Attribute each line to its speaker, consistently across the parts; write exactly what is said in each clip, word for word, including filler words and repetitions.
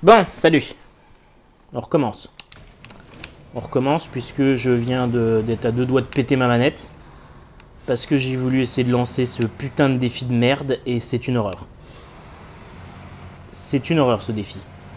Speaker 1: Bon, salut. On recommence. On recommence puisque je viens d'être à deux doigts de péter ma manette. Parce que j'ai voulu essayer de lancer ce putain de défi de merde et c'est une horreur. C'est une horreur ce défi.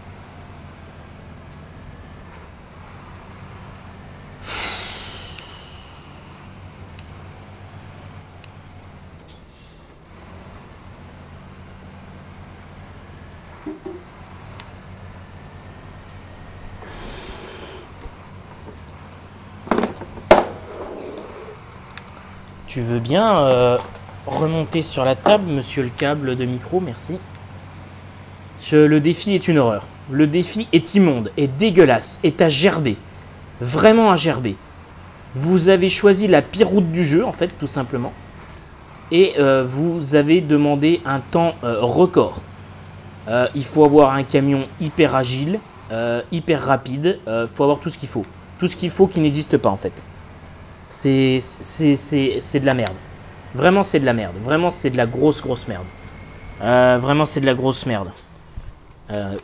Speaker 1: Tu veux bien euh, remonter sur la table, monsieur le câble de micro, merci. Je, le défi est une horreur. Le défi est immonde, est dégueulasse, est à gerber. Vraiment à gerber. Vous avez choisi la pire route du jeu, en fait, tout simplement. Et euh, vous avez demandé un temps euh, record. Euh, il faut avoir un camion hyper agile, euh, hyper rapide. Il euh, faut avoir tout ce qu'il faut. Tout ce qu'il faut qui n'existe pas, en fait. C'est de la merde. Vraiment, c'est de la merde. Vraiment, c'est de la grosse, grosse merde. Euh, vraiment, c'est de la grosse merde. Euh...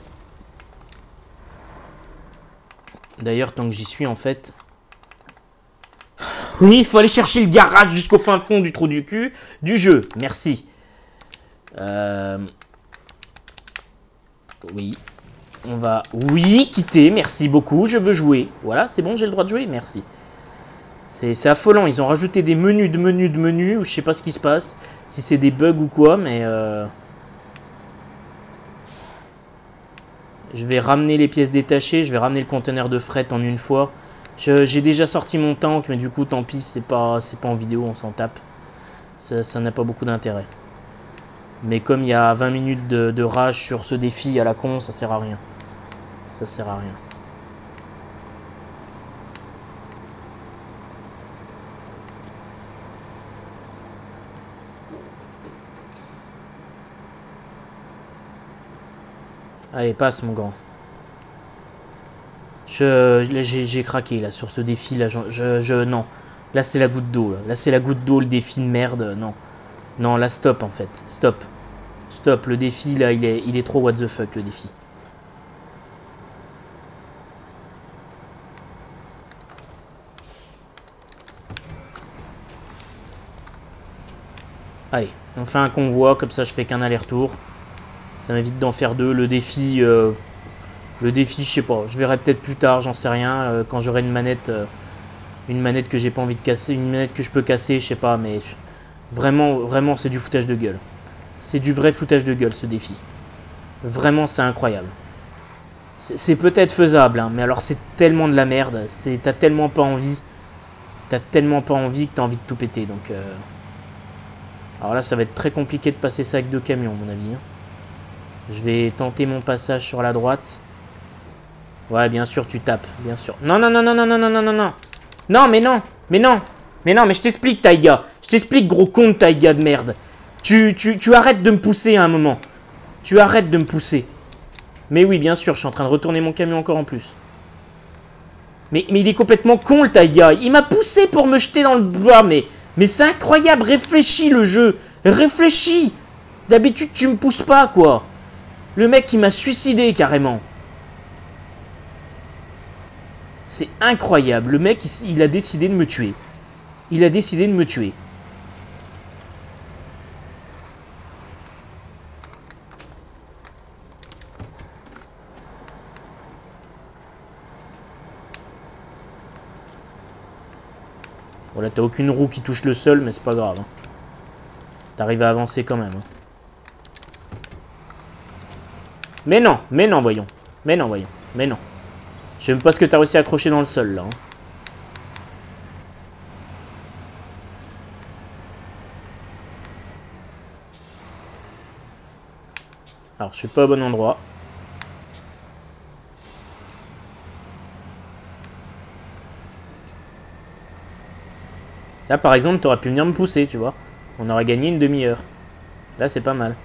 Speaker 1: D'ailleurs, tant que j'y suis, en fait... Oui, il faut aller chercher le garage jusqu'au fin fond du trou du cul du jeu. Merci. Euh... Oui. On va... Oui, quitter. Merci beaucoup. Je veux jouer. Voilà, c'est bon, j'ai le droit de jouer. Merci. C'est affolant, ils ont rajouté des menus de menus de menus, ou je sais pas ce qui se passe, si c'est des bugs ou quoi, mais... Euh... Je vais ramener les pièces détachées, je vais ramener le conteneur de fret en une fois. J'ai déjà sorti mon tank, mais du coup, tant pis, c'est pas, c'est pas en vidéo, on s'en tape. Ça n'a pas beaucoup d'intérêt. Mais comme il y a vingt minutes de, de rage sur ce défi à la con, ça sert à rien. Ça sert à rien. Allez, passe mon grand. Je, j'ai craqué là sur ce défi là. Je, je, je non. Là c'est la goutte d'eau. Là, là c'est la goutte d'eau, le défi de merde. Non, non là stop en fait. Stop, stop. Le défi là, il est, il est trop what the fuck le défi. Allez, on fait un convoi comme ça. Je fais qu'un aller-retour. Ça m'évite d'en faire deux. Le défi, euh, le défi, je sais pas. Je verrai peut-être plus tard, j'en sais rien. Euh, quand j'aurai une manette, euh, une manette que j'ai pas envie de casser, une manette que je peux casser, je sais pas. Mais vraiment, vraiment, c'est du foutage de gueule. C'est du vrai foutage de gueule ce défi. Vraiment, c'est incroyable. C'est peut-être faisable, hein, mais alors c'est tellement de la merde. C'est t'as tellement pas envie, t'as tellement pas envie que t'as envie de tout péter. Donc, euh... alors là, ça va être très compliqué de passer ça avec deux camions, à mon avis. Hein. Je vais tenter mon passage sur la droite. Ouais, bien sûr, tu tapes. Bien sûr. Non, non, non, non, non, non, non, non, non, non. Non, mais non. Mais non. Mais non, mais je t'explique, Taiga. Je t'explique, gros con de Taiga de merde. Tu, tu, tu arrêtes de me pousser à un moment. Tu arrêtes de me pousser. Mais oui, bien sûr, je suis en train de retourner mon camion encore en plus. Mais, mais il est complètement con, le Taiga. Il m'a poussé pour me jeter dans le bois, mais... Mais c'est incroyable. Réfléchis, le jeu. Réfléchis. D'habitude, tu me pousses pas, quoi. Le mec qui m'a suicidé carrément. C'est incroyable. Le mec, il, il a décidé de me tuer. Il a décidé de me tuer. Voilà, t'as aucune roue qui touche le sol, mais c'est pas grave. Hein. T'arrives à avancer quand même. Hein. Mais non, mais non, voyons. Mais non, voyons. Mais non. Je sais même pas ce que t'as réussi à accrocher dans le sol, là. Hein. Alors, je suis pas au bon endroit. Là, par exemple, t'aurais pu venir me pousser, tu vois. On aurait gagné une demi-heure. Là, c'est pas mal.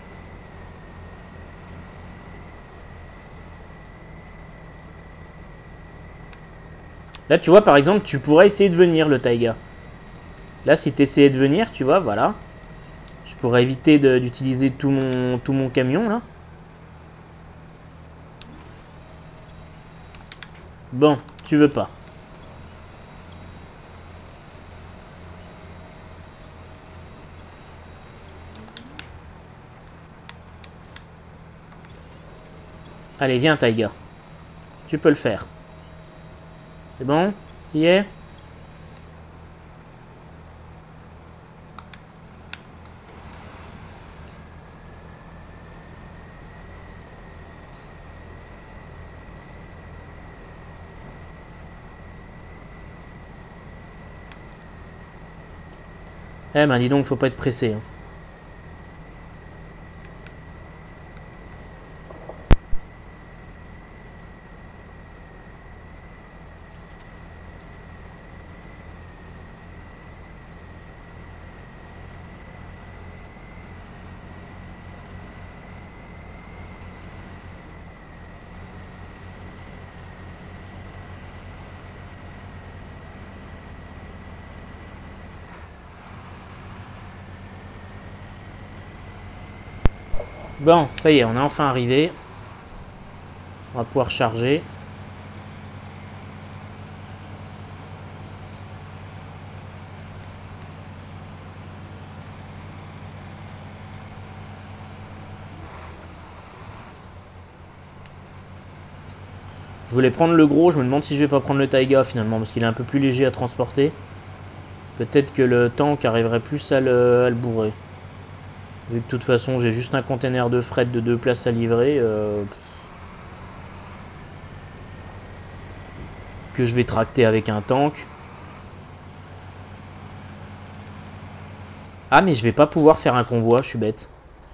Speaker 1: Là, tu vois, par exemple, tu pourrais essayer de venir, le Taiga. Là, si tu essayais de venir, tu vois, voilà. Je pourrais éviter d'utiliser tout mon, tout mon camion, là. Bon, tu veux pas. Allez, viens, Taiga. Tu peux le faire. C'est bon? Tu y es? Eh ben, dis donc, faut pas être pressé. Hein. Bon, ça y est, on est enfin arrivé. On va pouvoir charger. Je voulais prendre le gros, je me demande si je vais pas prendre le Taiga finalement, parce qu'il est un peu plus léger à transporter. Peut-être que le tank arriverait plus à le, à le bourrer. Vu que de toute façon j'ai juste un container de fret de deux places à livrer. Euh, que je vais tracter avec un tank. Ah mais je vais pas pouvoir faire un convoi, je suis bête.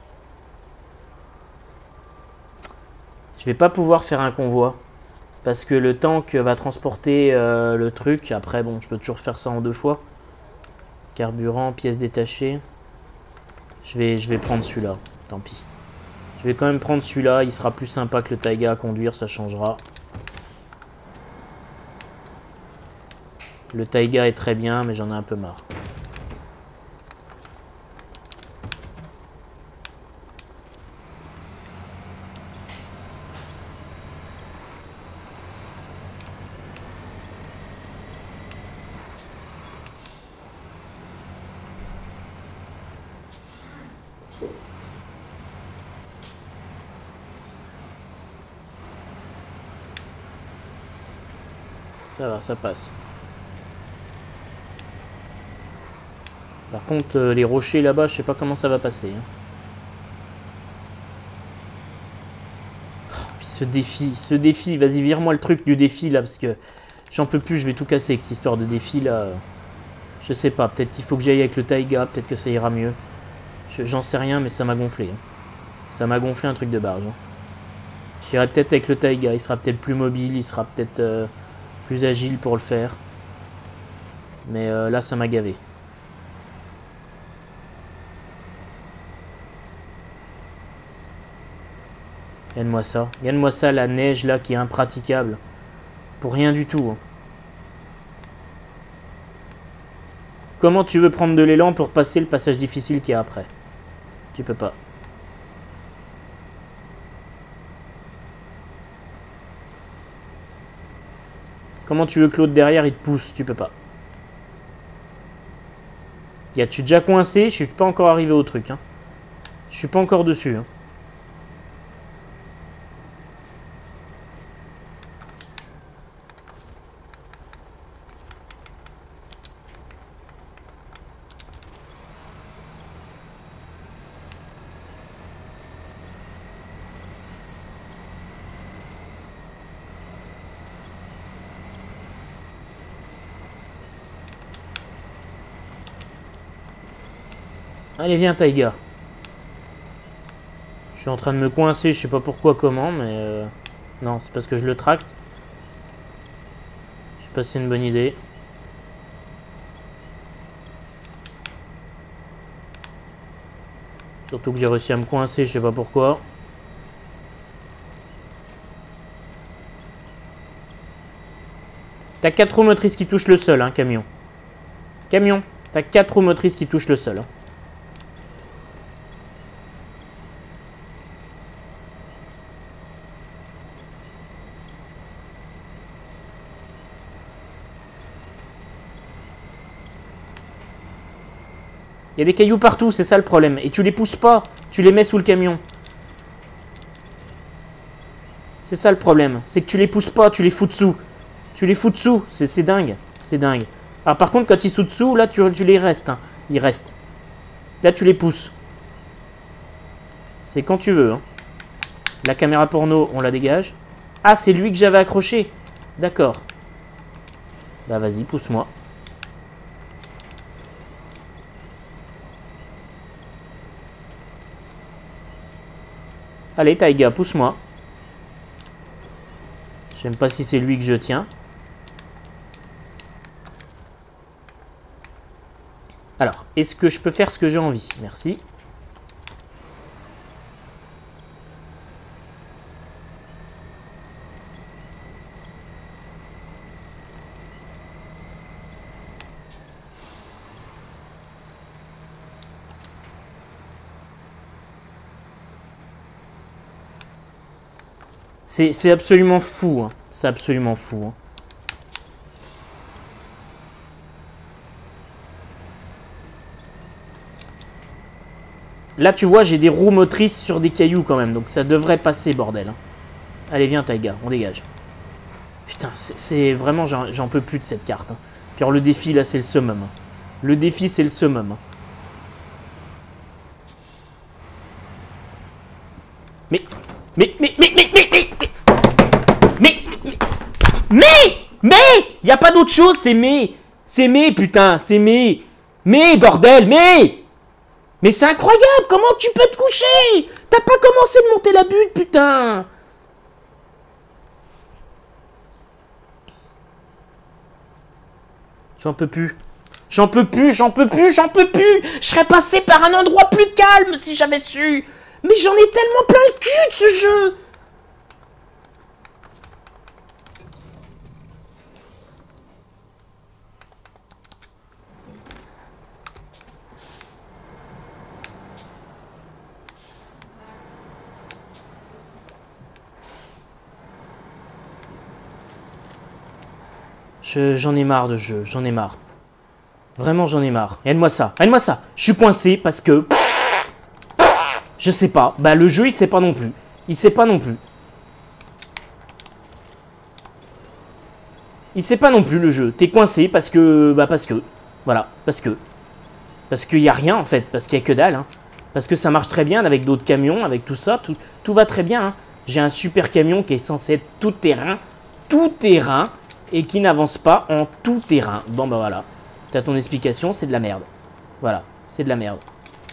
Speaker 1: Je vais pas pouvoir faire un convoi. Parce que le tank va transporter euh, le truc. Après bon, je peux toujours faire ça en deux fois. Carburant, pièces détachées. Je vais, je vais prendre celui-là, tant pis. Je vais quand même prendre celui-là, il sera plus sympa que le Taiga à conduire, ça changera. Le Taiga est très bien, mais j'en ai un peu marre. Ça va, ça passe. Par contre, euh, les rochers là-bas, je sais pas comment ça va passer. Hein. Oh, puis ce défi, ce défi, vas-y, vire-moi le truc du défi là, parce que j'en peux plus, je vais tout casser avec cette histoire de défi là. Je sais pas, peut-être qu'il faut que j'aille avec le Taiga, peut-être que ça ira mieux. J'en sais rien, mais ça m'a gonflé. Hein. Ça m'a gonflé un truc de barge. Hein. J'irai peut-être avec le Taiga, il sera peut-être plus mobile, il sera peut-être euh, plus agile pour le faire. Mais euh, là, ça m'a gavé. Gagne-moi ça. Gagne-moi ça, la neige là qui est impraticable. Pour rien du tout. Hein. Comment tu veux prendre de l'élan pour passer le passage difficile qu'il y a après? Tu peux pas. Comment tu veux que l'autre derrière il te pousse? Tu peux pas. Je suis déjà coincé, je suis pas encore arrivé au truc. Hein. Je suis pas encore dessus. Hein. Allez, viens, Taiga. Je suis en train de me coincer, je sais pas pourquoi, comment, mais... Euh... Non, c'est parce que je le tracte. Je sais pas si c'est une bonne idée. Surtout que j'ai réussi à me coincer, je sais pas pourquoi. T'as quatre roues motrices qui touchent le sol, hein, camion. Camion, t'as quatre roues motrices qui touchent le sol. Hein. Il y a des cailloux partout, c'est ça le problème. Et tu les pousses pas, tu les mets sous le camion. C'est ça le problème. C'est que tu les pousses pas, tu les fous dessous. Tu les fous dessous, c'est dingue. C'est dingue. Alors par contre, quand ils sont dessous, là, tu, tu les restes. Hein. Ils restent. Là, tu les pousses. C'est quand tu veux. Hein. La caméra porno, on la dégage. Ah, c'est lui que j'avais accroché. D'accord. Bah vas-y, pousse-moi. Allez, Taiga, pousse-moi. Je n'aime pas si c'est lui que je tiens. Alors, est-ce que je peux faire ce que j'ai envie? Merci. C'est absolument fou. Hein. C'est absolument fou. Hein. Là, tu vois, j'ai des roues motrices sur des cailloux quand même. Donc ça devrait passer, bordel. Hein. Allez, viens, Taiga, on dégage. Putain, c'est vraiment... J'en peux plus de cette carte. Hein. Puis alors, le défi, là, c'est le summum. Hein. Le défi, c'est le summum. Hein. Mais... Mais... Mais... Mais... Mais... Mais... Mais... Mais... Mais... Mais... Mais... Y a pas d'autre chose, c'est mais... C'est mais, putain, c'est mais... Mais, bordel, mais... Mais c'est incroyable, comment tu peux te coucher? T'as pas commencé de monter la butte, putain. J'en peux plus. J'en peux plus, j'en peux plus, j'en peux plus. Je serais passé par un endroit plus calme si j'avais su. Mais j'en ai tellement plein le cul de ce jeu. J'en ai marre de ce jeu, j'en ai marre. Vraiment, j'en ai marre. Aide-moi ça, aide-moi ça. Je suis coincé parce que... Je sais pas. Bah, le jeu, il sait pas non plus. Il sait pas non plus. Il sait pas non plus, le jeu. T'es coincé parce que... Bah, parce que... Voilà, parce que... Parce qu'il y a rien, en fait. Parce qu'il y a que dalle, hein. Parce que ça marche très bien avec d'autres camions, avec tout ça. Tout, tout va très bien, hein. J'ai un super camion qui est censé être tout terrain. Tout terrain. Et qui n'avance pas en tout terrain. Bon, bah voilà. T'as ton explication, c'est de la merde. Voilà, c'est de la merde.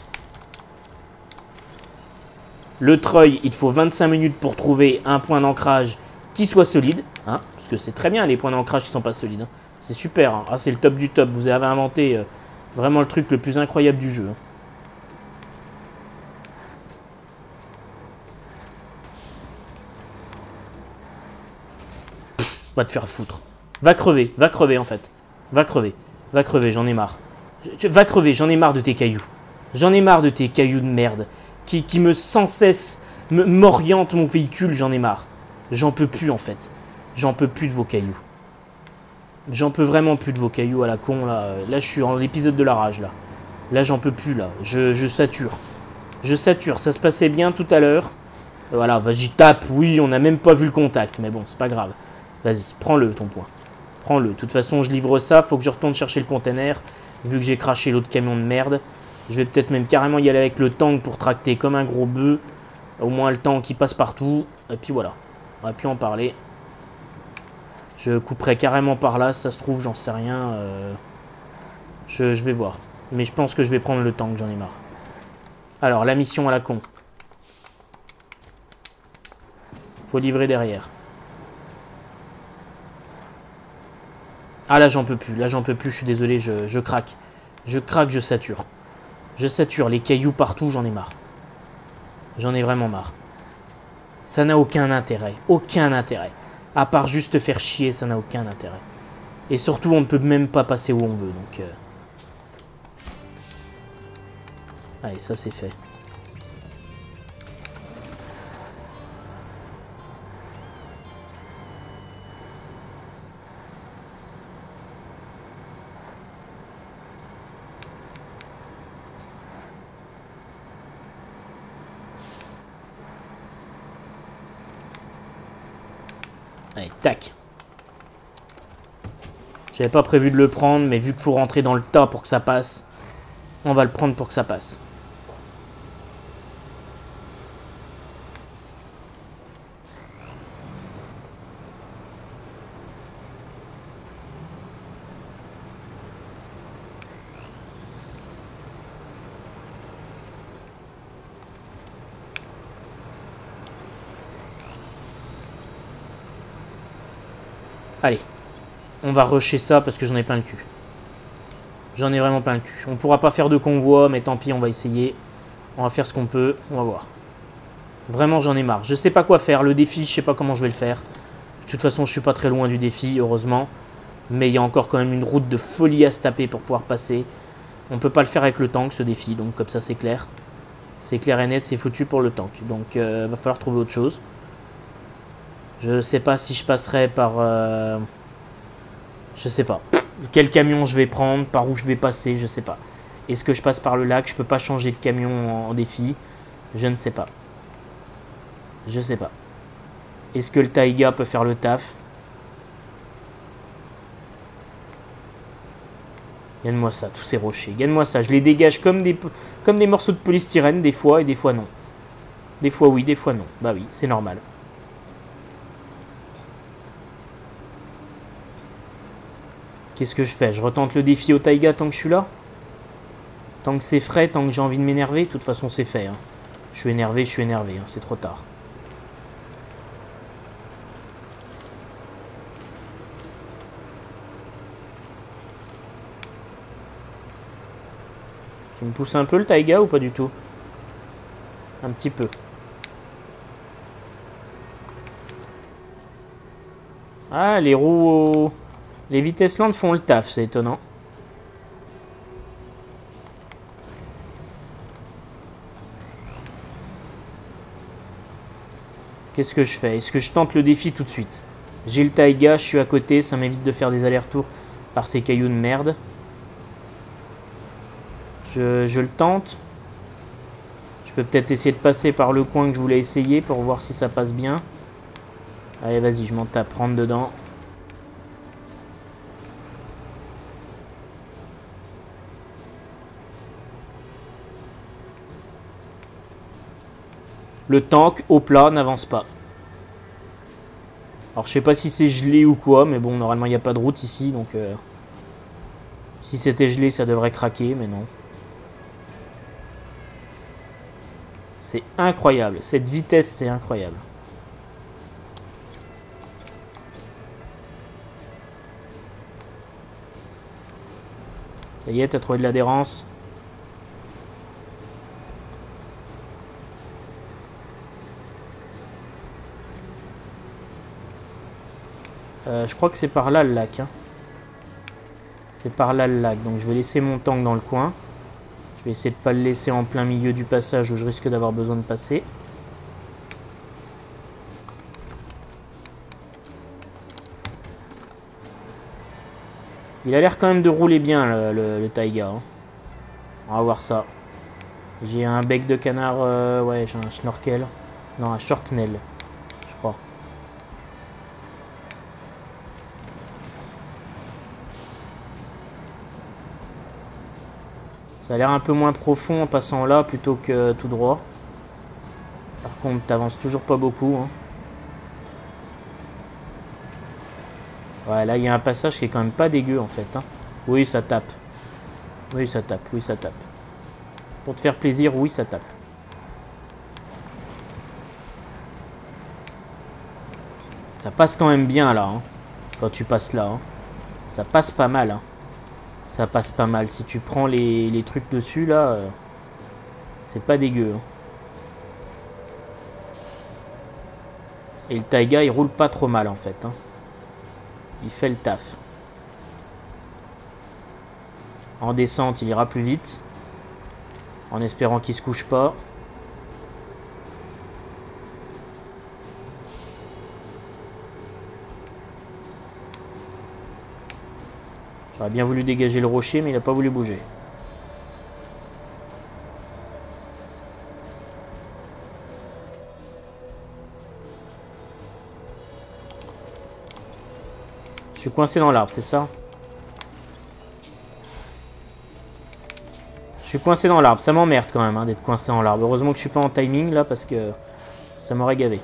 Speaker 1: Le treuil, il te faut vingt-cinq minutes pour trouver un point d'ancrage qui soit solide. Hein, parce que c'est très bien les points d'ancrage qui sont pas solides. Hein. C'est super. Hein. Ah, c'est le top du top. Vous avez inventé euh, vraiment le truc le plus incroyable du jeu. Hein. Pff, va te faire foutre. Va crever, va crever en fait. Va crever, va crever, j'en ai marre. Je, va crever, j'en ai marre de tes cailloux. J'en ai marre de tes cailloux de merde. Qui, qui me sans cesse m'orientent mon véhicule, j'en ai marre. J'en peux plus en fait. J'en peux plus de vos cailloux. J'en peux vraiment plus de vos cailloux à la con là. Là je suis en l'épisode de la rage là. Là j'en peux plus là. Je, je sature. Je sature, ça se passait bien tout à l'heure. Voilà, vas-y tape, oui, on n'a même pas vu le contact. Mais bon, c'est pas grave. Vas-y, prends-le ton point. Prends-le. De toute façon, je livre ça. Faut que je retourne chercher le container. Vu que j'ai craché l'autre camion de merde. Je vais peut-être même carrément y aller avec le tank pour tracter comme un gros bœuf. Au moins le tank qui passe partout. Et puis voilà. On va plus en parler. Je couperai carrément par là. Si ça se trouve, j'en sais rien. Euh... Je, je vais voir. Mais je pense que je vais prendre le tank. J'en ai marre. Alors, la mission à la con. Faut livrer derrière. Ah là j'en peux plus, là j'en peux plus, je suis désolé, je, je craque. Je craque, je sature. Je sature, les cailloux partout, j'en ai marre. J'en ai vraiment marre. Ça n'a aucun intérêt, aucun intérêt. À part juste te faire chier, ça n'a aucun intérêt. Et surtout, on ne peut même pas passer où on veut, donc... Euh... Allez, ça c'est fait. Allez, tac. J'avais pas prévu de le prendre, mais vu qu'il faut rentrer dans le tas pour que ça passe, on va le prendre pour que ça passe. Allez, on va rusher ça parce que j'en ai plein le cul. J'en ai vraiment plein le cul. On pourra pas faire de convoi, mais tant pis, on va essayer. On va faire ce qu'on peut, on va voir. Vraiment, j'en ai marre. Je sais pas quoi faire. Le défi, je sais pas comment je vais le faire. De toute façon, je suis pas très loin du défi, heureusement. Mais il y a encore quand même une route de folie à se taper pour pouvoir passer. On peut pas le faire avec le tank, ce défi, donc comme ça, c'est clair. C'est clair et net, c'est foutu pour le tank. Donc, euh, va falloir trouver autre chose. Je sais pas si je passerai par... Euh, je sais pas. Quel camion je vais prendre, par où je vais passer, je sais pas. Est-ce que je passe par le lac? Je peux pas changer de camion en, en défi. Je ne sais pas. Je sais pas. Est-ce que le Taiga peut faire le taf? Gagne-moi ça, tous ces rochers. Gagne-moi ça. Je les dégage comme des, comme des morceaux de polystyrène, des fois, et des fois non. Des fois oui, des fois non. Bah oui, c'est normal. Qu'est-ce que je fais? Je retente le défi au Taiga tant que je suis là? Tant que c'est frais, tant que j'ai envie de m'énerver? De toute façon, c'est fait. Hein. Je suis énervé, je suis énervé. Hein. C'est trop tard. Tu me pousses un peu le Taiga ou pas du tout? Un petit peu. Ah, les roues... Les vitesses lentes font le taf, c'est étonnant. Qu'est-ce que je fais? Est-ce que je tente le défi tout de suite? J'ai le Taiga, je suis à côté, ça m'évite de faire des allers-retours par ces cailloux de merde. Je, je le tente. Je peux peut-être essayer de passer par le coin que je voulais essayer pour voir si ça passe bien. Allez, vas-y, je m'en tape, rentre dedans. Le tank, au plat, n'avance pas. Alors, je sais pas si c'est gelé ou quoi, mais bon, normalement, il n'y a pas de route ici, donc... Euh, si c'était gelé, ça devrait craquer, mais non. C'est incroyable. Cette vitesse, c'est incroyable. Ça y est, t'as trouvé de l'adhérence. Euh, je crois que c'est par là le lac. Hein. C'est par là le lac. Donc je vais laisser mon tank dans le coin. Je vais essayer de ne pas le laisser en plein milieu du passage où je risque d'avoir besoin de passer. Il a l'air quand même de rouler bien le, le, le Taiga. Hein. On va voir ça. J'ai un bec de canard. Euh, ouais, j'ai un snorkel. Non, un shorknell. Je crois. Ça a l'air un peu moins profond en passant là plutôt que tout droit. Par contre, t'avances toujours pas beaucoup. Hein. Ouais, là, il y a un passage qui est quand même pas dégueu en fait. Hein. Oui, ça tape. Oui, ça tape. Oui, ça tape. Pour te faire plaisir, oui, ça tape. Ça passe quand même bien là. Hein, quand tu passes là. Hein. Ça passe pas mal. Hein. Ça passe pas mal. Si tu prends les, les trucs dessus, là, euh, c'est pas dégueu. Hein. Et le Taiga, il roule pas trop mal, en fait. Hein. Il fait le taf. En descente, il ira plus vite. En espérant qu'il se couche pas. J'aurais bien voulu dégager le rocher, mais il n'a pas voulu bouger. Je suis coincé dans l'arbre, c'est ça? Je suis coincé dans l'arbre. Ça m'emmerde quand même hein, d'être coincé dans l'arbre. Heureusement que je suis pas en timing là parce que ça m'aurait gavé.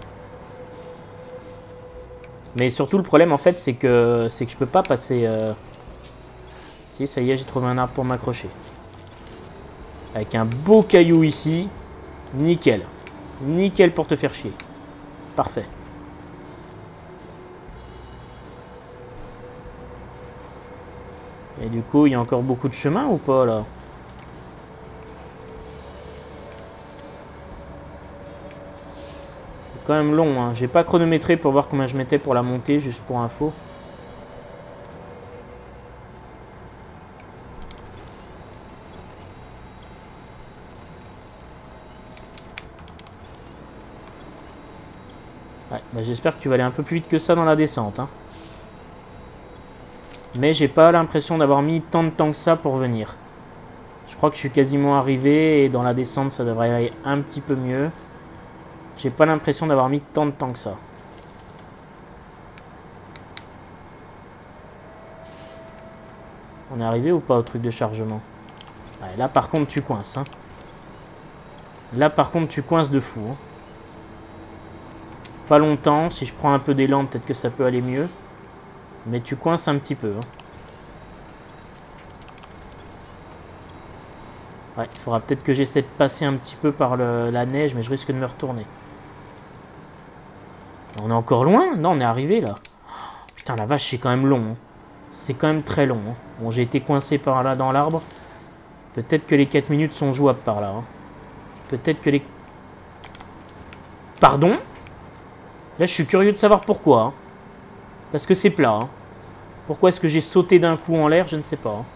Speaker 1: Mais surtout le problème en fait c'est que c'est que je peux pas passer... Euh... Si, ça y est, j'ai trouvé un arbre pour m'accrocher. Avec un beau caillou ici. Nickel. Nickel pour te faire chier. Parfait. Et du coup, il y a encore beaucoup de chemin ou pas là? C'est quand même long, hein. J'ai pas chronométré pour voir combien je mettais pour la montée, juste pour info. Ouais, bah j'espère que tu vas aller un peu plus vite que ça dans la descente. Hein. Mais j'ai pas l'impression d'avoir mis tant de temps que ça pour venir. Je crois que je suis quasiment arrivé et dans la descente ça devrait aller un petit peu mieux. J'ai pas l'impression d'avoir mis tant de temps que ça. On est arrivé ou pas au truc de chargement? Ouais, là par contre tu coinces. Hein. Là par contre tu coinces de fou. Hein. Pas longtemps, si je prends un peu d'élan, peut-être que ça peut aller mieux. Mais tu coinces un petit peu. Hein. Ouais, il faudra peut-être que j'essaie de passer un petit peu par le, la neige, mais je risque de me retourner. On est encore loin? Non, on est arrivé là. Putain, la vache, c'est quand même long. Hein. C'est quand même très long. Hein. Bon, j'ai été coincé par là dans l'arbre. Peut-être que les quatre minutes sont jouables par là. Hein. Peut-être que les... Pardon? Là, je suis curieux de savoir pourquoi. Hein. Parce que c'est plat. Hein. Pourquoi est-ce que j'ai sauté d'un coup en l'air? Je ne sais pas. Hein.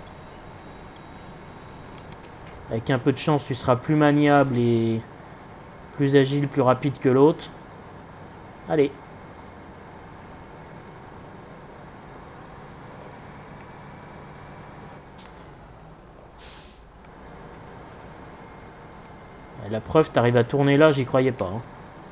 Speaker 1: Avec un peu de chance, tu seras plus maniable et plus agile, plus rapide que l'autre. Allez. La preuve, tu arrives à tourner là, j'y croyais pas. Hein.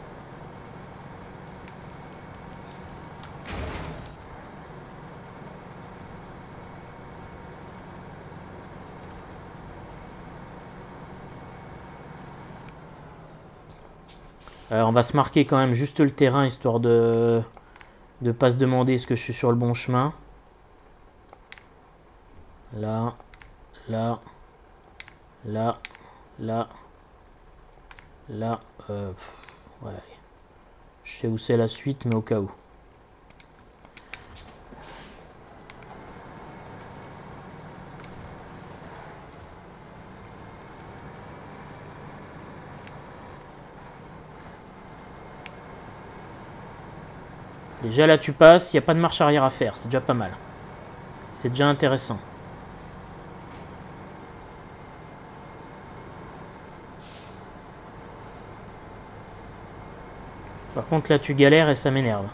Speaker 1: Alors on va se marquer quand même juste le terrain, histoire de ne pas se demander est-ce que je suis sur le bon chemin. Là, là, là, là, là. Euh, pff, ouais, allez. Je sais où c'est la suite, mais au cas où. Déjà là tu passes, il n'y a pas de marche arrière à faire, c'est déjà pas mal. C'est déjà intéressant. Par contre là tu galères et ça m'énerve.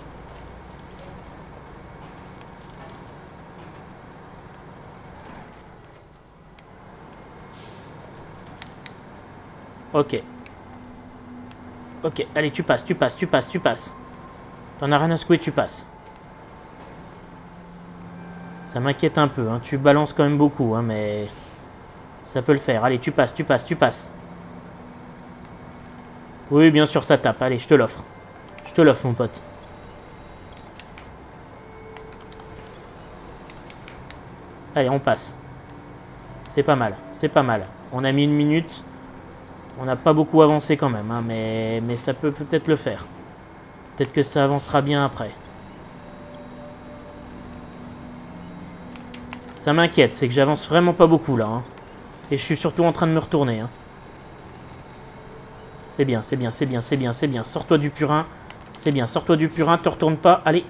Speaker 1: Ok. Ok, allez tu passes, tu passes, tu passes, tu passes. T'en as rien à secouer, tu passes. Ça m'inquiète un peu, hein. Tu balances quand même beaucoup, hein, mais ça peut le faire. Allez, tu passes, tu passes, tu passes. Oui, bien sûr, ça tape. Allez, je te l'offre. Je te l'offre, mon pote. Allez, on passe. C'est pas mal, c'est pas mal. On a mis une minute. On n'a pas beaucoup avancé quand même, hein, mais, mais ça peut peut-être le faire. Peut-être que ça avancera bien après. Ça m'inquiète, c'est que j'avance vraiment pas beaucoup là. Hein. Et je suis surtout en train de me retourner. Hein. C'est bien, c'est bien, c'est bien, c'est bien, c'est bien. Sors-toi du purin. C'est bien, sors-toi du purin, te retourne pas. Allez.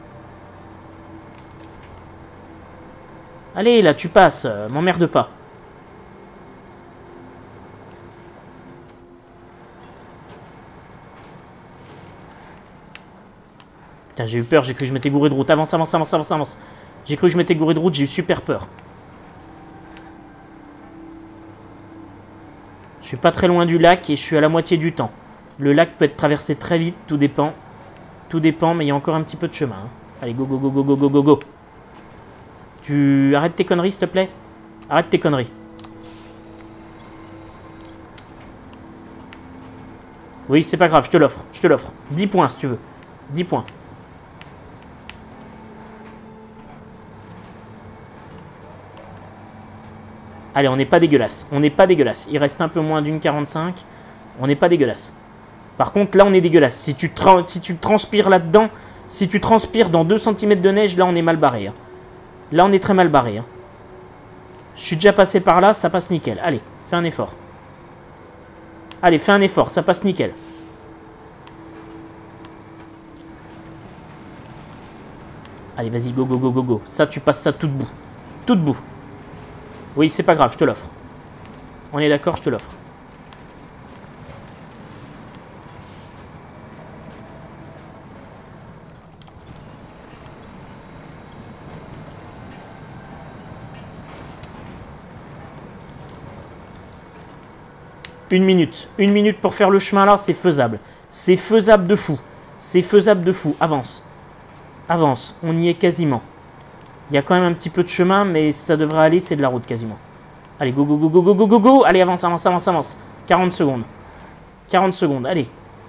Speaker 1: Allez, là, tu passes. Euh, M'emmerde pas. Putain, j'ai eu peur, j'ai cru que je m'étais gouré de route. Avance, avance, avance, avance, avance. J'ai cru que je m'étais gouré de route, j'ai eu super peur. Je suis pas très loin du lac et je suis à la moitié du temps. Le lac peut être traversé très vite, tout dépend. Tout dépend, mais il y a encore un petit peu de chemin. Hein. Allez, go, go, go, go, go, go, go, go. Tu arrêtes tes conneries, s'il te plaît. Arrête tes conneries. Oui, c'est pas grave, je te l'offre. Je te l'offre. dix points, si tu veux. dix points. Allez, on n'est pas dégueulasse. On n'est pas dégueulasse. Il reste un peu moins d'une quarante-cinq. On n'est pas dégueulasse. Par contre, là, on est dégueulasse. Si tu, tra si tu transpires là-dedans, si tu transpires dans deux centimètres de neige, là, on est mal barré. Hein. Là, on est très mal barré. Hein. Je suis déjà passé par là, ça passe nickel. Allez, fais un effort. Allez, fais un effort, ça passe nickel. Allez, vas-y, go, go, go, go, go. Ça, tu passes ça tout debout. Tout debout. Oui, c'est pas grave, je te l'offre. On est d'accord, je te l'offre. Une minute. Une minute pour faire le chemin là, c'est faisable. C'est faisable de fou. C'est faisable de fou. Avance. Avance. On y est quasiment. Il y a quand même un petit peu de chemin, mais ça devrait aller, c'est de la route quasiment. Allez, go, go, go, go, go, go, go, go. Allez, avance, avance, avance, avance. quarante secondes. quarante secondes, allez.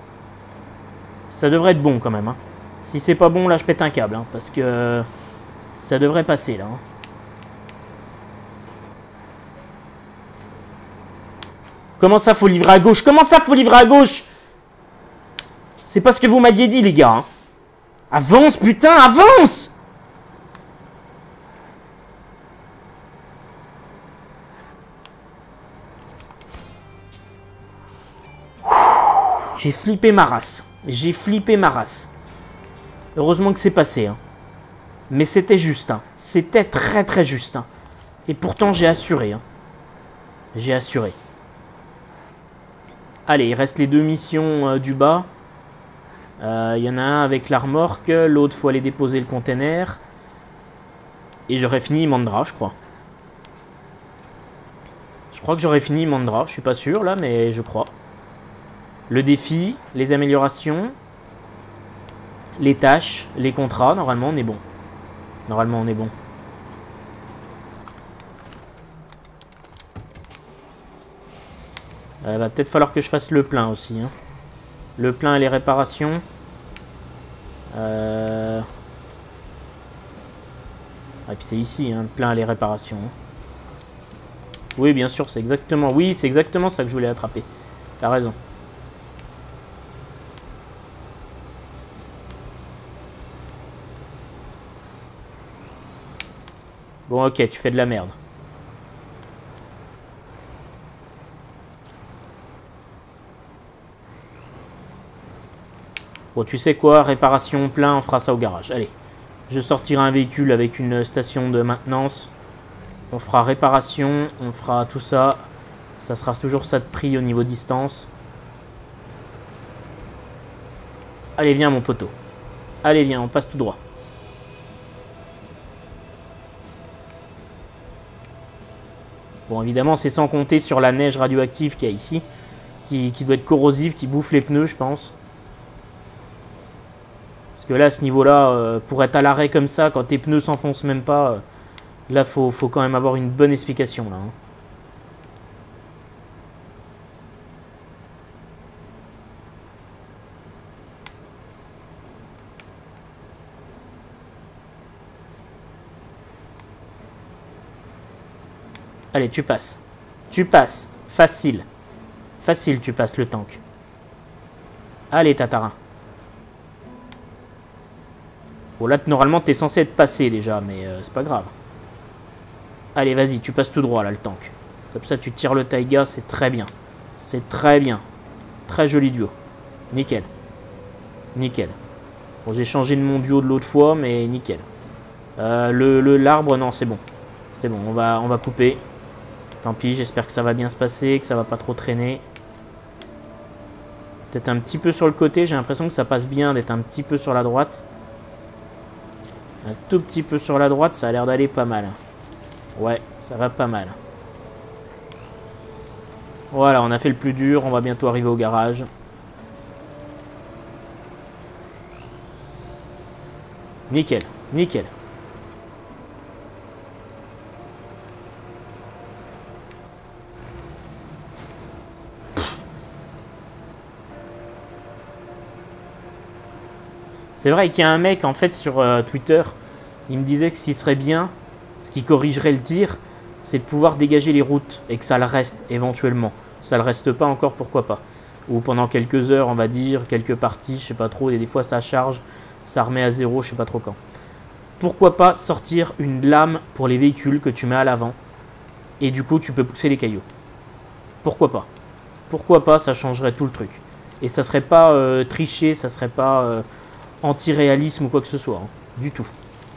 Speaker 1: Ça devrait être bon quand même. Hein. Si c'est pas bon, là, je pète un câble. Hein, parce que ça devrait passer, là. Hein. Comment ça, faut livrer à gauche? Comment ça, faut livrer à gauche? C'est pas ce que vous m'aviez dit, les gars. Hein. Avance, putain, avance! J'ai flippé ma race. J'ai flippé ma race. Heureusement que c'est passé. Hein. Mais c'était juste. Hein. C'était très très juste. Hein. Et pourtant j'ai assuré. Hein. J'ai assuré. Allez, il reste les deux missions euh, du bas. Il euh, y en a un avec la remorque. L'autre, faut aller déposer le container. Et j'aurais fini Mandra, je crois. Je crois que j'aurais fini Mandra. Je suis pas sûr là, mais je crois. Le défi, les améliorations, les tâches, les contrats. Normalement, on est bon. Normalement, on est bon. Il va peut-être falloir que je fasse le plein aussi. Hein. Le plein et les réparations. Euh... Ah, et puis c'est ici, hein, le plein et les réparations. Oui, bien sûr, c'est exactement... Oui, c'est exactement ça que je voulais attraper. T'as raison. Bon, ok, tu fais de la merde. Bon, tu sais quoi, réparation, plein, on fera ça au garage. Allez, je sortirai un véhicule avec une station de maintenance. On fera réparation, on fera tout ça. Ça sera toujours ça de prix au niveau distance. Allez, viens, mon poteau. Allez, viens, on passe tout droit. Bon, évidemment, c'est sans compter sur la neige radioactive qu'il y a ici, qui, qui doit être corrosive, qui bouffe les pneus, je pense. Parce que là, à ce niveau-là, euh, pour être à l'arrêt comme ça, quand tes pneus s'enfoncent même pas, euh, là, faut, faut quand même avoir une bonne explication, là. Hein. Allez, tu passes. Tu passes. Facile. Facile, tu passes le tank. Allez, Tatarin. Bon, là, normalement, t'es censé être passé déjà, mais euh, c'est pas grave. Allez, vas-y, tu passes tout droit, là, le tank. Comme ça, tu tires le Taiga, c'est très bien. C'est très bien. Très joli duo. Nickel. Nickel. Bon, j'ai changé de mon duo de l'autre fois, mais nickel. Euh, le, le, l'arbre, non, c'est bon. C'est bon, on va, on va couper. Tant pis, j'espère que ça va bien se passer, que ça va pas trop traîner. Peut-être un petit peu sur le côté, j'ai l'impression que ça passe bien d'être un petit peu sur la droite. Un tout petit peu sur la droite, ça a l'air d'aller pas mal. Ouais, ça va pas mal. Voilà, on a fait le plus dur, on va bientôt arriver au garage. Nickel, nickel. C'est vrai qu'il y a un mec en fait sur euh, Twitter, il me disait que ce qui serait bien, ce qui corrigerait le tir, c'est de pouvoir dégager les routes et que ça le reste éventuellement. Ça le reste pas encore, pourquoi pas. Ou pendant quelques heures, on va dire, quelques parties, je sais pas trop, et des fois ça charge, ça remet à zéro, je sais pas trop quand. Pourquoi pas sortir une lame pour les véhicules que tu mets à l'avant et du coup tu peux pousser les cailloux. Pourquoi pas. Pourquoi pas, ça changerait tout le truc. Et ça serait pas euh, triché, ça serait pas euh, anti-réalisme ou quoi que ce soit, hein, du tout.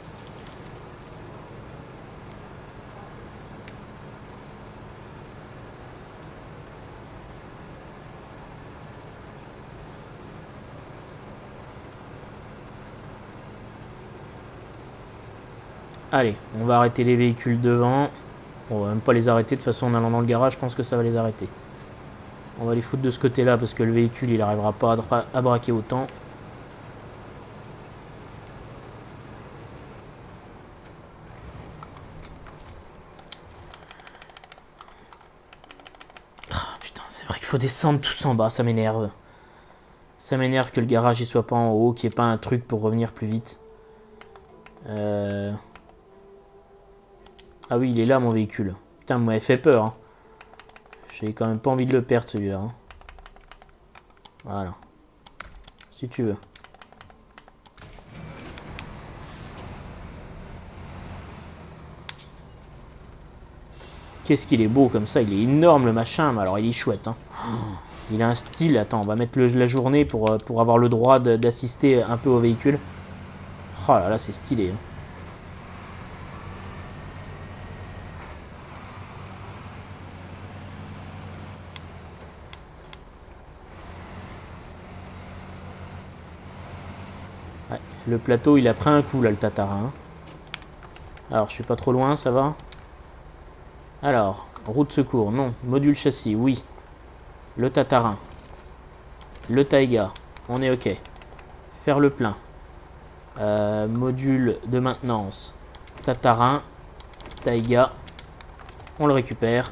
Speaker 1: Allez, on va arrêter les véhicules devant. On va même pas les arrêter, de toute façon en allant dans le garage, je pense que ça va les arrêter. On va les foutre de ce côté-là parce que le véhicule, il n'arrivera pas à, dra à braquer autant. Oh, putain, c'est vrai qu'il faut descendre tout en bas, ça m'énerve. Ça m'énerve que le garage il soit pas en haut, qu'il n'y ait pas un truc pour revenir plus vite. Euh... Ah oui, il est là mon véhicule. Putain, vous m'avez fait peur. Hein. J'ai quand même pas envie de le perdre celui-là. Hein. Voilà. Si tu veux. Qu'est-ce qu'il est beau comme ça. Il est énorme le machin. Mais alors il est chouette. Hein. Il a un style. Attends, on va mettre le, la journée pour, pour avoir le droit d'assister un peu au véhicule. Oh là là, c'est stylé. Hein. Ouais, le plateau, il a pris un coup là, le Tatarin. Alors, je suis pas trop loin, ça va? Alors, roue de secours, non. Module châssis, oui. Le Tatarin. Le Taiga, on est ok. Faire le plein. Euh, module de maintenance. Tatarin. Taiga. On le récupère.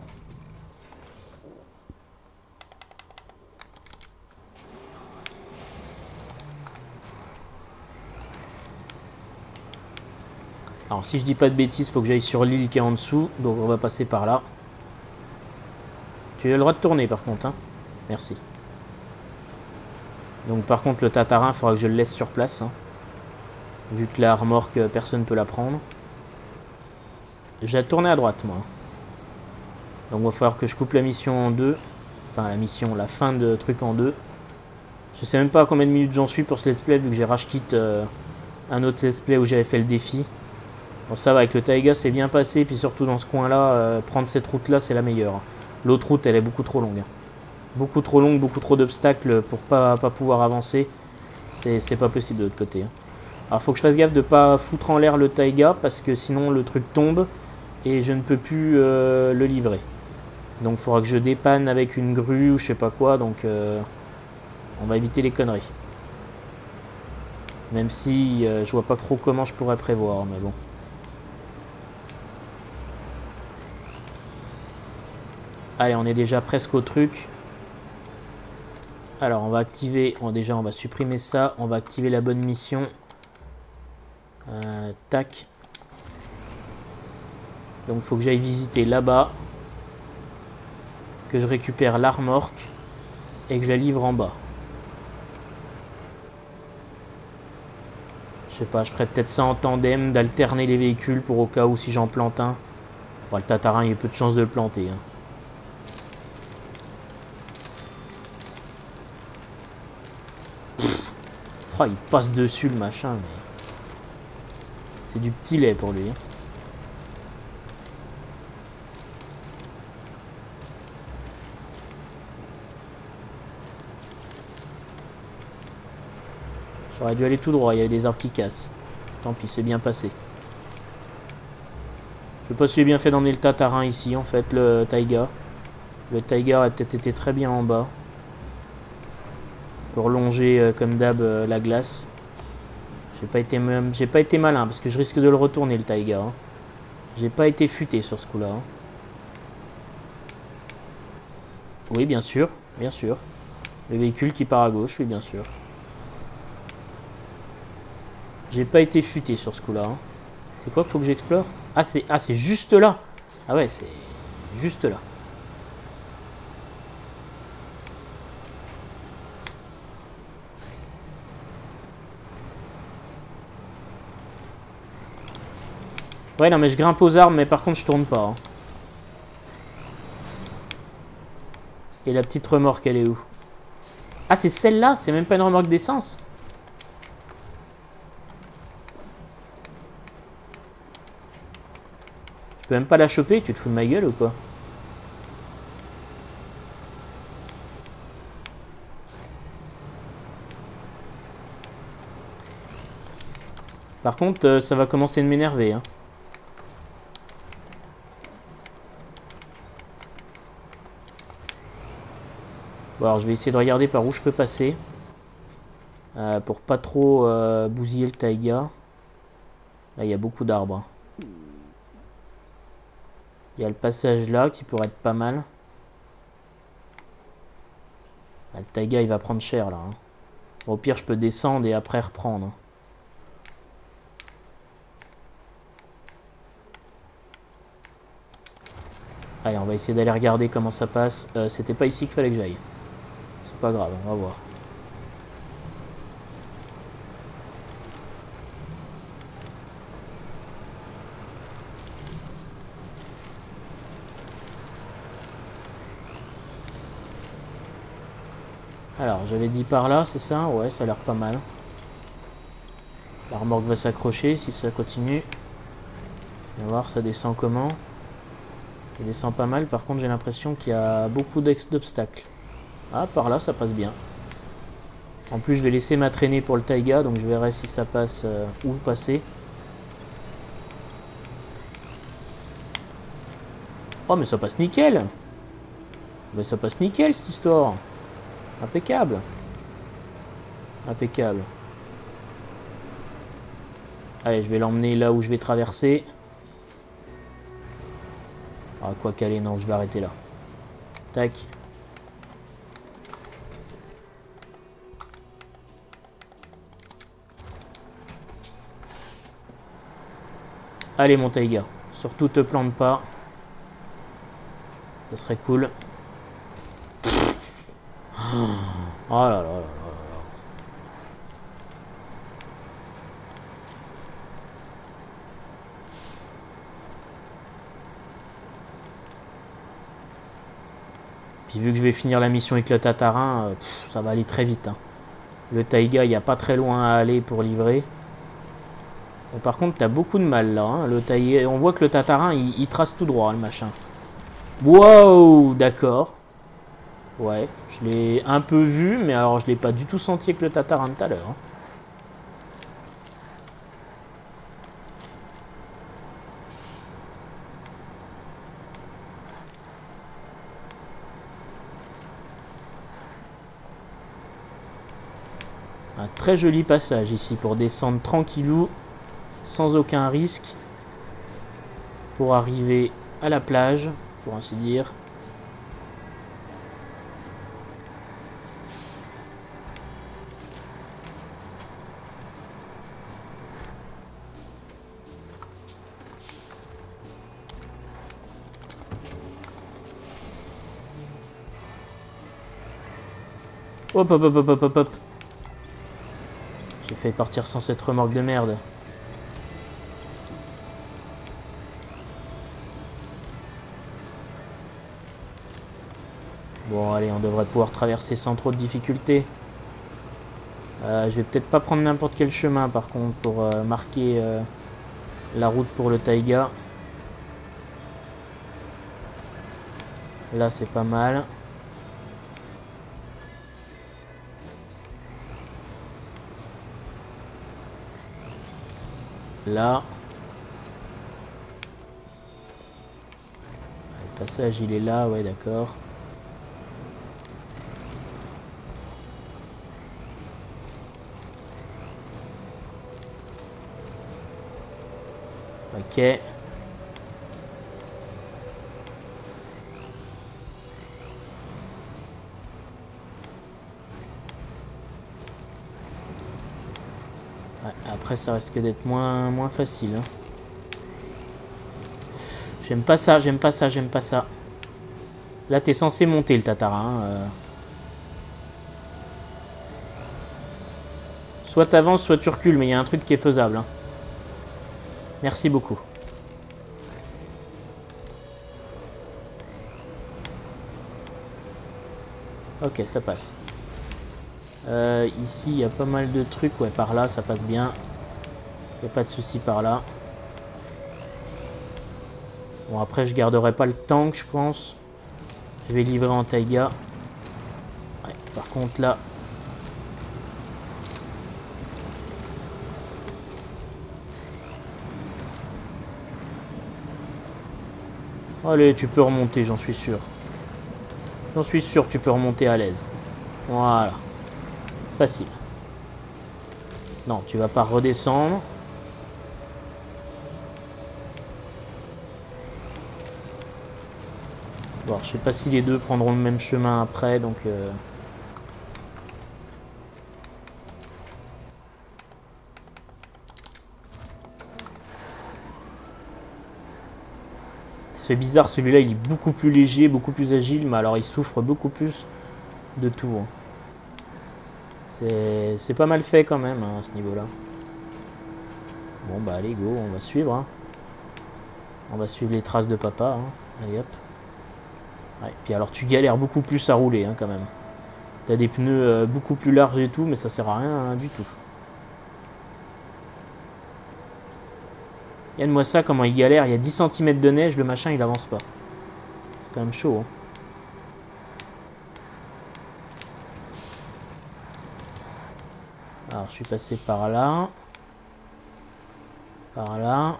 Speaker 1: Alors si je dis pas de bêtises, il faut que j'aille sur l'île qui est en dessous. Donc on va passer par là. Tu as le droit de tourner par contre. Hein. Merci. Donc par contre le Tatarin, il faudra que je le laisse sur place. Hein. Vu que la remorque, personne ne peut la prendre. J'ai tourné à droite moi. Donc il va falloir que je coupe la mission en deux. Enfin la mission, la fin de truc en deux. Je sais même pas à combien de minutes j'en suis pour ce let's play, vu que j'ai rage quit euh, un autre let's play où j'avais fait le défi. Bon ça va, avec le Taiga c'est bien passé, puis surtout dans ce coin là, euh, prendre cette route là c'est la meilleure. L'autre route elle est beaucoup trop longue. Beaucoup trop longue, beaucoup trop d'obstacles pour pas, pas pouvoir avancer. C'est pas possible de l'autre côté. Alors faut que je fasse gaffe de pas foutre en l'air le Taiga, parce que sinon le truc tombe et je ne peux plus euh, le livrer. Donc il faudra que je dépanne avec une grue ou je sais pas quoi, donc euh, on va éviter les conneries. Même si euh, je vois pas trop comment je pourrais prévoir, mais bon. Allez, on est déjà presque au truc. Alors, on va activer... Bon, déjà, on va supprimer ça. On va activer la bonne mission. Euh, tac. Donc, il faut que j'aille visiter là-bas. Que je récupère la remorque. Et que je la livre en bas. Je sais pas, je ferais peut-être ça en tandem. D'alterner les véhicules pour au cas où si j'en plante un. Bon, le Tatarin, il y a peu de chance de le planter. Hein. Oh, il passe dessus le machin, mais c'est du petit lait pour lui. J'aurais dû aller tout droit, il y avait des arbres qui cassent. Tant pis, c'est bien passé. Je sais pas si j'ai bien fait d'emmener le Tatarin ici, en fait, le Taiga. Le Taiga aurait peut-être été très bien en bas. Pour longer, euh, comme d'hab, euh, la glace. J'ai pas été même, j'ai pas été malin parce que je risque de le retourner le Taiga. Hein. J'ai pas été futé sur ce coup-là. Hein. Oui, bien sûr, bien sûr. Le véhicule qui part à gauche, oui, bien sûr. J'ai pas été futé sur ce coup-là. Hein. C'est quoi qu'il faut que j'explore? Ah, c'est ah, c'est juste là. Ah ouais, c'est juste là. Ouais, non, mais je grimpe aux arbres, mais par contre, je tourne pas. Hein. Et la petite remorque, elle est où? Ah, c'est celle-là? C'est même pas une remorque d'essence? Je peux même pas la choper? Tu te fous de ma gueule ou quoi? Par contre, euh, ça va commencer de m'énerver. Hein. Bon, alors je vais essayer de regarder par où je peux passer. Euh, pour pas trop euh, bousiller le taïga. Là, il y a beaucoup d'arbres. Il y a le passage là qui pourrait être pas mal. Ah, le taïga, il va prendre cher là. Hein. Bon, au pire, je peux descendre et après reprendre. Hein. Allez, on va essayer d'aller regarder comment ça passe. Euh, C'était pas ici qu'il fallait que j'aille. C'est pas grave, on va voir. Alors, j'avais dit par là, c'est ça? Ouais, ça a l'air pas mal. La remorque va s'accrocher si ça continue. On va voir, ça descend comment? Ça descend pas mal, par contre j'ai l'impression qu'il y a beaucoup d'obstacles. Ah, par là, ça passe bien. En plus, je vais laisser ma traînée pour le taïga, donc je verrai si ça passe euh, où passer. Oh, mais ça passe nickel! Mais ça passe nickel, cette histoire! Impeccable! Impeccable. Allez, je vais l'emmener là où je vais traverser. Ah, quoi qu'aller, non, je vais arrêter là. Tac. Allez, mon taïga. Surtout, te plante pas. Ça serait cool. Oh là là là là. Puis vu que je vais finir la mission avec le Tatarin, euh, pff, ça va aller très vite. Hein. Le taïga, il n'y a pas très loin à aller pour livrer. Bon, par contre, tu as beaucoup de mal là. Hein. Le taïga, on voit que le Tatarin, il, il trace tout droit, le machin. Wow, d'accord. Ouais, je l'ai un peu vu, mais alors je l'ai pas du tout senti avec le Tatarin tout à l'heure. Hein. Un très joli passage ici pour descendre tranquillou, sans aucun risque, pour arriver à la plage, pour ainsi dire. Hop hop hop hop hop hop hop. J'ai fait partir sans cette remorque de merde. Bon, allez, on devrait pouvoir traverser sans trop de difficultés. Euh, je vais peut-être pas prendre n'importe quel chemin, par contre, pour euh, marquer euh, la route pour le taïga. Là, c'est pas mal. Là. Le passage, il est là, ouais, d'accord. Paquet. Ouais, après ça risque d'être moins, moins facile. Hein. J'aime pas ça, j'aime pas ça, j'aime pas ça. Là t'es censé monter le Tatara. Hein, euh. Soit t'avances, soit tu recules, mais il y a un truc qui est faisable. Hein. Merci beaucoup. Ok, ça passe. Euh, ici, il y a pas mal de trucs. Ouais, par là, ça passe bien. Il n'y a pas de souci par là. Bon, après, je garderai pas le tank, je pense. Je vais livrer en taïga. Ouais, par contre, là... Allez, tu peux remonter, j'en suis sûr. J'en suis sûr que tu peux remonter à l'aise. Voilà. Facile. Non, tu vas pas redescendre. Bon, je sais pas si les deux prendront le même chemin après, donc... Euh... C'est bizarre, celui-là, il est beaucoup plus léger, beaucoup plus agile, mais alors il souffre beaucoup plus de tout. Hein. C'est pas mal fait quand même, hein, à ce niveau-là. Bon, bah allez, go, on va suivre. Hein. On va suivre les traces de papa. Hein. Allez, hop. Ouais, puis alors, tu galères beaucoup plus à rouler, hein, quand même. T'as des pneus euh, beaucoup plus larges et tout, mais ça sert à rien hein, du tout. Regarde-moi ça, comment il galère. Il y a dix centimètres de neige, le machin, il avance pas. C'est quand même chaud. Hein. Alors, je suis passé par là. Par là.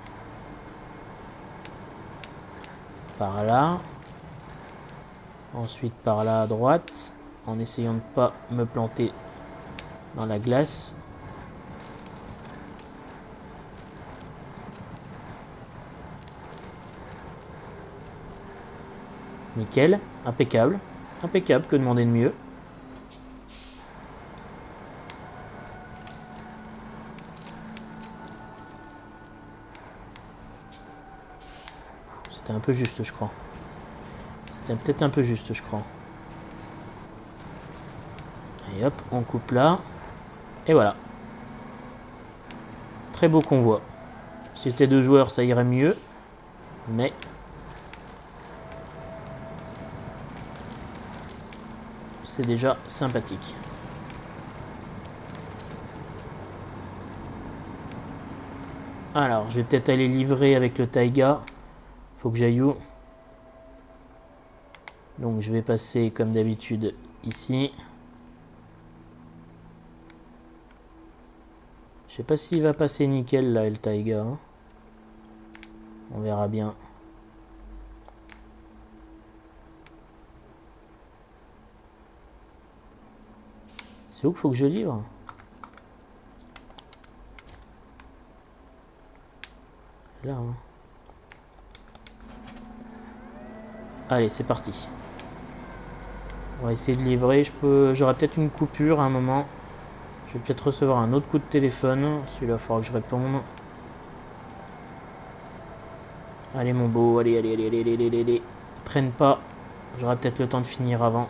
Speaker 1: Par là. Ensuite, par là à droite. En essayant de ne pas me planter dans la glace. Nickel, impeccable, impeccable, que demander de mieux. C'était un peu juste, je crois. C'était peut-être un peu juste, je crois. Et hop, on coupe là. Et voilà. Très beau convoi. Si c'était deux joueurs, ça irait mieux. Mais... c'est déjà sympathique. Alors, je vais peut-être aller livrer avec le taïga. Faut que j'aille où? Donc, je vais passer comme d'habitude ici. Je sais pas s'il va passer nickel là, le taïga. Hein. On verra bien. C'est où qu'il faut que je livre? Là. Hein. Allez, c'est parti. On va essayer de livrer. Je peux, j'aurai peut-être une coupure à un moment. Je vais peut-être recevoir un autre coup de téléphone. Celui-là, il faudra que je réponde. Allez, mon beau. Allez, allez, allez, allez, allez, allez, allez. Traîne pas. J'aurai peut-être le temps de finir avant.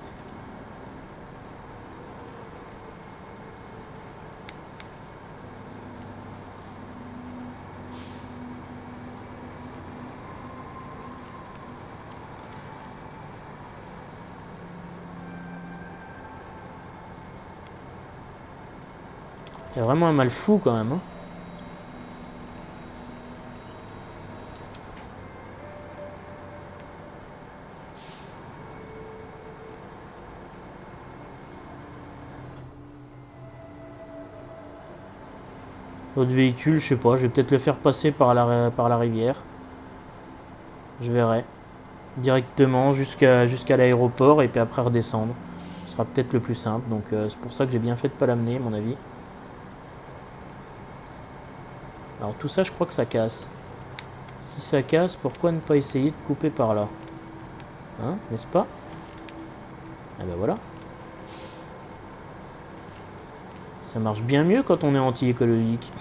Speaker 1: C'est vraiment un mal fou quand même. Hein. L'autre véhicule, je sais pas, je vais peut-être le faire passer par la, par la rivière. Je verrai. Directement jusqu'à jusqu'à l'aéroport et puis après redescendre. Ce sera peut-être le plus simple. Donc euh, c'est pour ça que j'ai bien fait de pas l'amener, à mon avis. Alors tout ça, je crois que ça casse. Si ça casse, pourquoi ne pas essayer de couper par là? Hein, n'est-ce pas? Ah ben voilà. Ça marche bien mieux quand on est anti-écologique.